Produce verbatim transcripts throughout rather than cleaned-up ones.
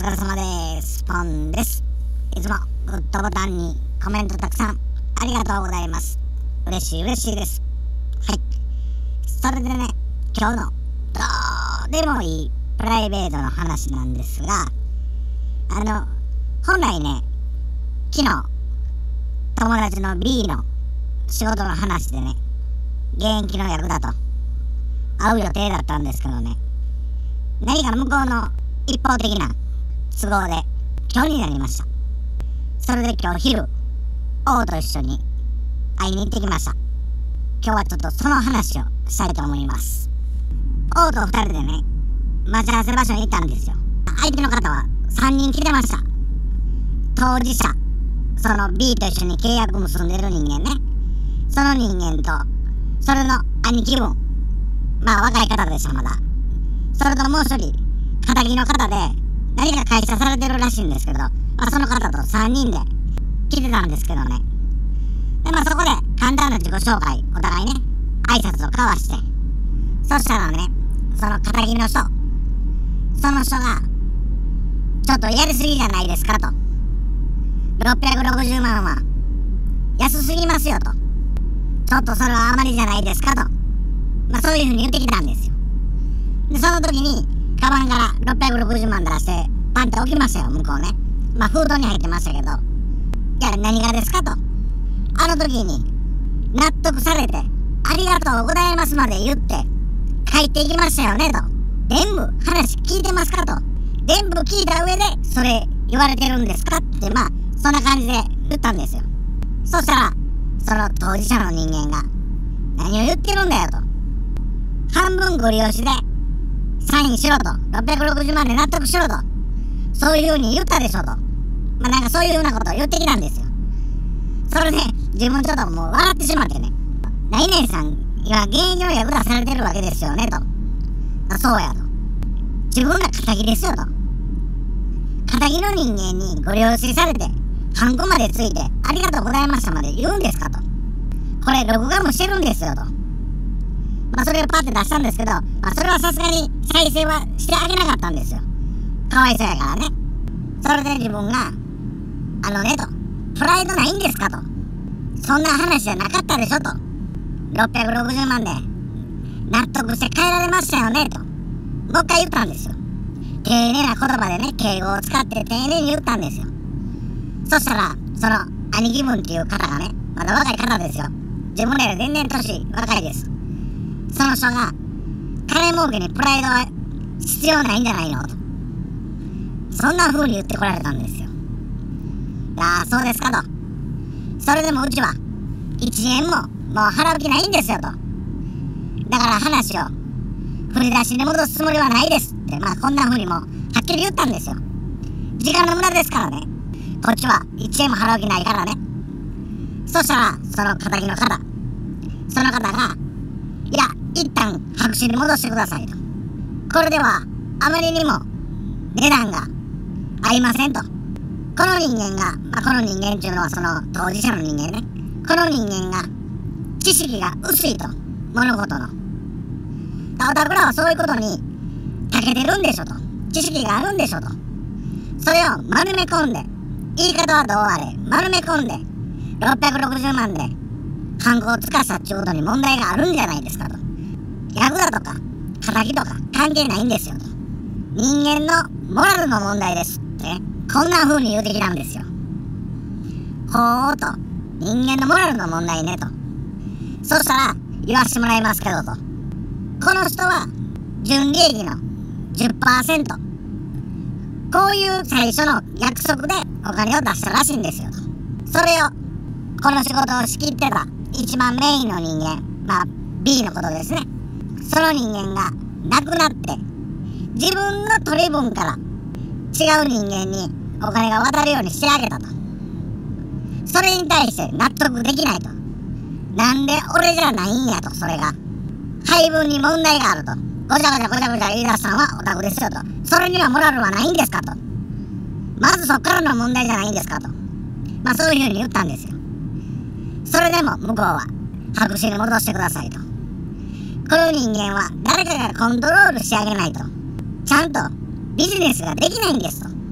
疲れ様です。ポンです。いつもグッドボタンにコメントたくさんありがとうございます。嬉しい嬉しいです。はい。それでね、今日のどうでもいいプライベートの話なんですが、あの、本来ね、昨日、友達の B の仕事の話でね、現役の役だと会う予定だったんですけどね、何か向こうの一方的な都合で今日になりました。それで今日昼、王と一緒に会いに行ってきました。今日はちょっとその話をしたいと思います。王と二人でね、待ち合わせ場所に行ったんですよ。相手の方はさんにん来てました。当事者、その B と一緒に契約結んでる人間ね、その人間とそれの兄貴分、まあ若い方でした。まだそれともう一人仇の方で何か会社されてるらしいんですけど、まあ、その方とさんにんで来てたんですけどね。でまあそこで簡単な自己紹介、お互いね挨拶を交わして、そしたらね、その仇の人、その人がちょっとやりすぎじゃないですかと、ろっぴゃくろくじゅうまんは安すぎますよと、ちょっとそれはあまりじゃないですかと、まあそういうふうに言ってきたんですよ。でその時にカバンからろっぴゃくろくじゅうまん出してパンって置きましたよ、向こうね。まあ封筒に入ってましたけど、いや何がですかと、あの時に納得されてありがとうございますまで言って帰っていきましたよねと、全部話聞いてますかと、全部聞いた上でそれ言われてるんですかって、まあそんな感じで言ったんですよ。そしたらその当事者の人間が、何を言ってるんだよと、半分ご利用しでサインしろと、ろっぴゃくろくじゅうまんで納得しろと、そういう風に言ったでしょと、まあなんかそういう風なことを言ってきたんですよ。それで自分ちょっともう笑ってしまってね、何々さん今現役の役出されてるわけですよねと、あそうやと、自分が仇ですよと、仇の人間にご利用しされてハンコまでついてありがとうございましたまで言うんですかと、これ録画もしてるんですよと、まあそれをパッて出したんですけど、まあそれはさすがに再生はしてあげなかったんですよ。かわいそうやからね。それで自分が、あのねと、プライドないんですかと、そんな話じゃなかったでしょと、ろっぴゃくろくじゅうまんで納得して帰られましたよねと、もう一回言ったんですよ。丁寧な言葉でね、敬語を使って丁寧に言ったんですよ。そしたらその兄貴分っていう方がね、まだ若い方ですよ、自分らより全然年若いです。その人が金儲けにプライドは必要ないんじゃないのと、そんな風に言ってこられたんですよ。ああそうですかと、それでもうちはいちえんももう払う気ないんですよと、だから話を振り出しに戻すつもりはないですって、まあこんな風にもはっきり言ったんですよ。時間の無駄ですからね、こっちはいちえんも払う気ないからね。そしたらその仇の方、その方が、いや一旦白紙に戻してくださいと、これではあまりにも値段が合いませんと、この人間が、まあ、この人間っていうのはその当事者の人間ね、この人間が知識が薄いと、物事のおたくらはそういうことに長けてるんでしょと、知識があるんでしょと、それを丸め込んで、言い方はどうあれ丸め込んでろっぴゃくろくじゅうまんでハンコをつかしたっていうことに問題があるんじゃないですかと、役だとか仇とか関係ないんですよと、人間のモラルの問題ですってね、こんな風に言うてきたんですよ。ほーと、人間のモラルの問題ねと。そしたら言わしてもらいますけどと、この人は純利益の じゅっパーセント、こういう最初の約束でお金を出したらしいんですよと。それをこの仕事を仕切ってた一番メインの人間、まあ B のことですね、その人間が亡くなって自分の取り分から違う人間にお金が渡るようにしてあげたと、それに対して納得できないと、なんで俺じゃないんやと、それが配分に問題があると、ごちゃごちゃごちゃごちゃ言い出したのはオタクですよと、それにはモラルはないんですかと、まずそっからの問題じゃないんですかと、まあそういうふうに言ったんですよ。それでも向こうは白紙に戻してくださいと、この人間は誰かがコントロールしてあげないとちゃんとビジネスができないんですと、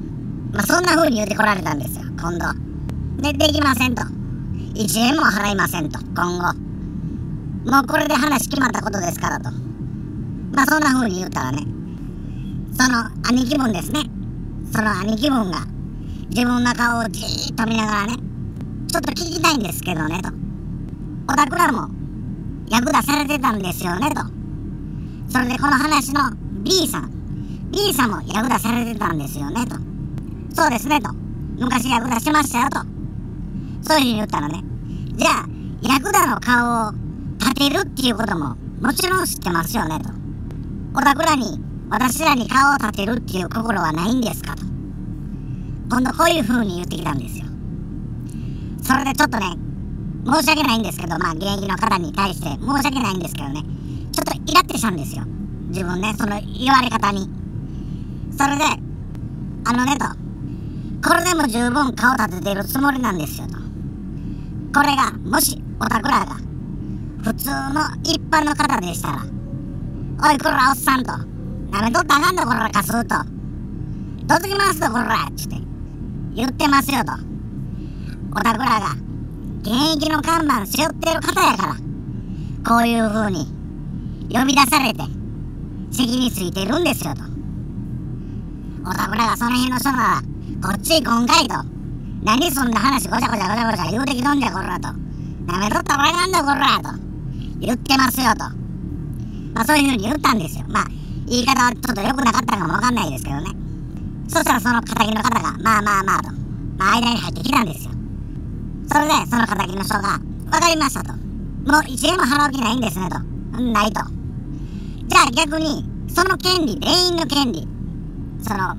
まあそんな風に言ってこられたんですよ、今度。で、できませんと。いちえんも払いませんと、今後。もうこれで話決まったことですからと。まあそんな風に言ったらね、その兄貴分ですね。その兄貴分が自分の顔をじーっと見ながらね、ちょっと聞きたいんですけどねと。おたくらも役立されてたんですよねと。それでこの話の B さん、B さんも役立されてたんですよねと。そうですねと。昔役立ちましたよと。そういうふうに言ったらね、じゃあ役立の顔を立てるっていうことももちろん知ってますよねと。おたくらに私らに顔を立てるっていう心はないんですかと。今度こういう風に言ってきたんですよ。それでちょっとね、申し訳ないんですけど、まあ現役の方に対して申し訳ないんですけどね、ちょっとイラってしたんですよ、自分ね、その言われ方に。それであのねと、これでも十分顔立ててるつもりなんですよと。これがもしおたくらが普通の一般の方でしたら、おいこらおっさんと、なめとったらあかんとこらかすと、どつきますとこらっつって言ってますよと。おたくらが現役の看板背負ってる方やから、こういう風に呼び出されて責任ついてるんですよと。おたくらがその辺の人ならこっちへ来んかいと。何そんな話ごちゃごちゃごちゃごちゃ言うてきとんじゃこらと。なめとったらあかんだこらと言ってますよと。まあそういう風に言ったんですよ。まあ言い方はちょっと良くなかったかもわかんないですけどね。そしたらその仇の方がまあまあまあと、まあ間に入ってきたんですよ。それでその仇の人が分かりましたと。もういちえんも払う気ないんですねと。ないと。じゃあ逆にその権利、全員の権利、その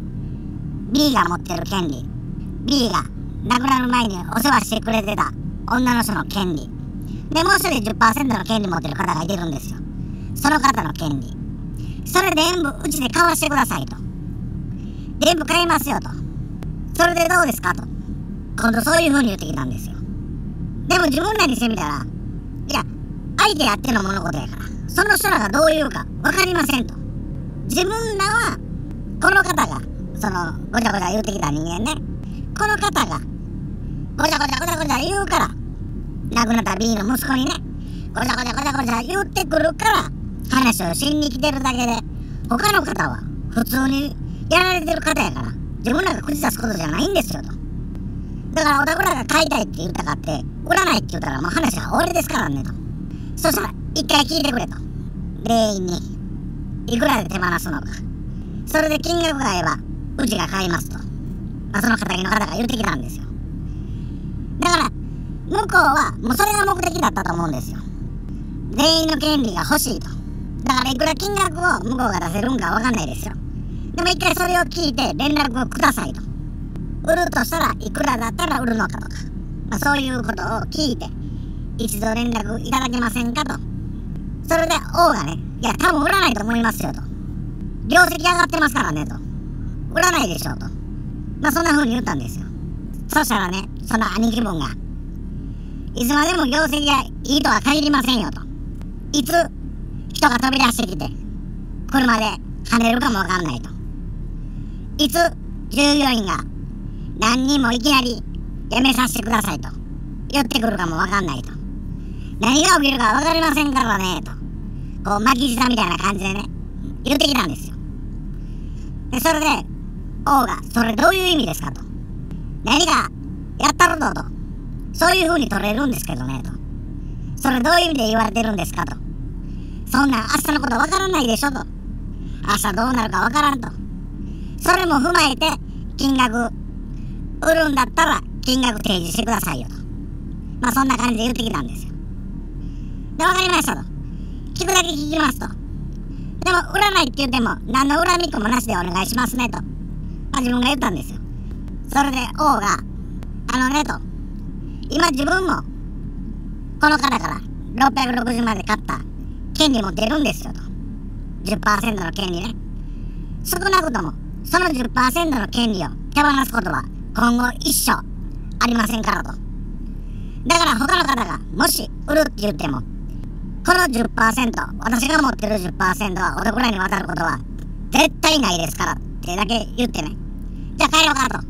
B が持ってる権利、 B が亡くなる前にお世話してくれてた女の人の権利で、もう一人 じゅっパーセント の権利持ってる方がいてるんですよ。その方の権利、それ全部うちで買わしてくださいと。全部買いますよと。それでどうですかと。今度そういう風に言ってきたんですよ。でも自分らにしてみたら、いや相手やっての物事やから、その人らがどう言うか分かりませんと。自分らはこの方がそのごちゃごちゃ言ってきた人間ね、この方がごちゃごちゃごちゃごちゃ言うから、亡くなった B の息子にね、ごちゃごちゃごちゃごちゃ言ってくるから話をしに来てるだけで、他の方は普通にやられてる方やから、自分らが口出すことじゃないんですよと。だからおたくらが買いたいって言ったかって売らないって言ったらもう話は終わりですからねと。そしたら一回聞いてくれと。全員にいくらで手放すのか、それで金額が合えばうちが買いますと、まあ、その仇の方が言ってきたんですよ。だから向こうはもうそれが目的だったと思うんですよ。全員の権利が欲しいと。だからいくら金額を向こうが出せるんかわかんないですよ。でも一回それを聞いて連絡をくださいと。売るとしたらいくらだったら売るのかとか、まあ、そういうことを聞いて一度連絡いただけませんかと。それで王がね、いや多分売らないと思いますよと。業績上がってますからねと。売らないでしょうと。まあそんな風に言ったんですよ。そしたらね、その兄貴分が、いつまでも業績がいいとは限りませんよと。いつ人が飛び出してきて車で跳ねるかもわかんないと。いつ従業員が何人もいきなり辞めさせてくださいと言ってくるかもわかんないと。何が起きるかわかりませんからねと、こう巻き舌みたいな感じでね言ってきたんですよ。でそれで王が、それどういう意味ですかと。何かやったろとと、そういう風に取れるんですけどねと。それどういう意味で言われてるんですかと。そんなん明日のことわからないでしょと。明日どうなるかわからんと。それも踏まえて金額売るんだったら金額提示してくださいよと。まあそんな感じで言ってきたんですよ。で、わかりましたと。聞くだけ聞きますと。でも売らないって言っても何の恨みっこもなしでお願いしますねと、まあ、自分が言ったんですよ。それで王が、あのねと、今自分もこの方からろっぴゃくろくじゅうまで買った権利持ってるんですよと。 じゅっパーセント の権利ね。少なくともその じゅっパーセント の権利を手放すことは今後一生ありませんからと。だから他の方がもし売るって言っても、この じゅっパーセント、 私が持ってる じゅっパーセント はおたくらに渡ることは絶対ないですからってだけ言ってね、じゃあ帰ろうかと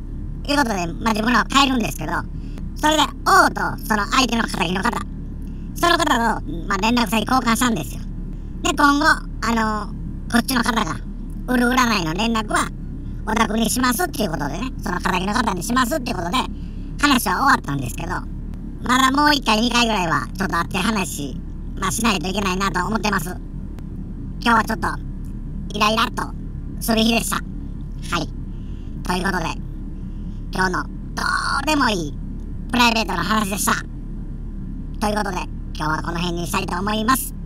いうことで、まあ、自分らは帰るんですけど、それで王とその相手の敵の方、その方と、まあ、連絡先交換したんですよ。で、今後あのこっちの方が売る売らないの連絡はお宅にしますっていうことでね、その敵の方にしますっていうことで話は終わったんですけど、まだもういっかいにかいぐらいはちょっと会って話、まあ、しないといけないなと思ってます。今日はちょっとイライラっとする日でした。はい、ということで今日のどうでもいいプライベートの話でした。ということで今日はこの辺にしたいと思います。